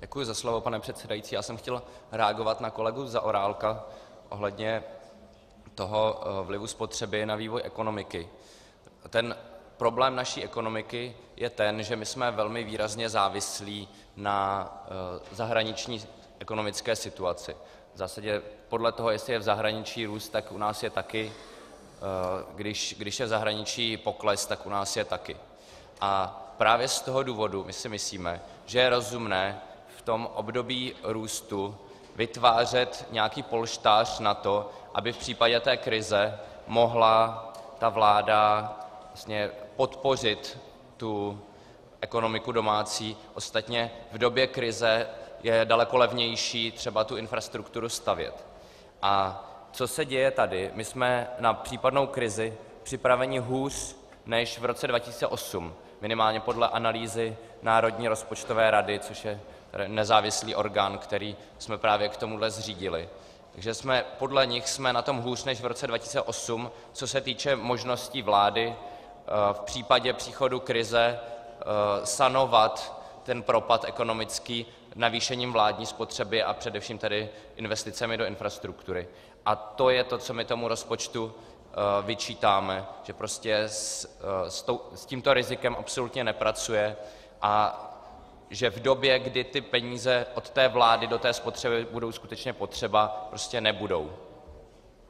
Děkuji za slovo, pane předsedající. Já jsem chtěl reagovat na kolegu Zaorálka ohledně toho vlivu spotřeby na vývoj ekonomiky. Ten problém naší ekonomiky je ten, že my jsme velmi výrazně závislí na zahraniční ekonomické situaci. V zásadě podle toho, jestli je v zahraničí růst, tak u nás je taky. Když je v zahraničí pokles, tak u nás je taky. A právě z toho důvodu my si myslíme, že je rozumné v tom období růstu vytvářet nějaký polštář na to, aby v případě té krize mohla ta vláda vlastně podpořit tu ekonomiku domácí. Ostatně v době krize je daleko levnější třeba tu infrastrukturu stavět. A co se děje tady? My jsme na případnou krizi připraveni hůř než v roce 2008, minimálně podle analýzy Národní rozpočtové rady, což je nezávislý orgán, který jsme právě k tomuhle zřídili. Takže podle nich jsme na tom hůř než v roce 2008, co se týče možností vlády v případě příchodu krize sanovat ten propad ekonomický navýšením vládní spotřeby a především tedy investicemi do infrastruktury. A to je to, co my tomu rozpočtu vyčítáme, že prostě s tímto rizikem absolutně nepracuje a že v době, kdy ty peníze od té vlády do té spotřeby budou skutečně potřeba, prostě nebudou.